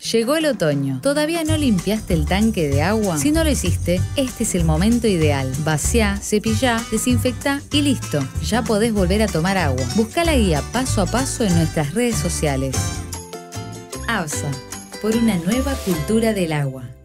Llegó el otoño. ¿Todavía no limpiaste el tanque de agua? Si no lo hiciste, este es el momento ideal. Vaciá, cepillá, desinfectá y listo. Ya podés volver a tomar agua. Buscá la guía paso a paso en nuestras redes sociales. ABSA, por una nueva cultura del agua.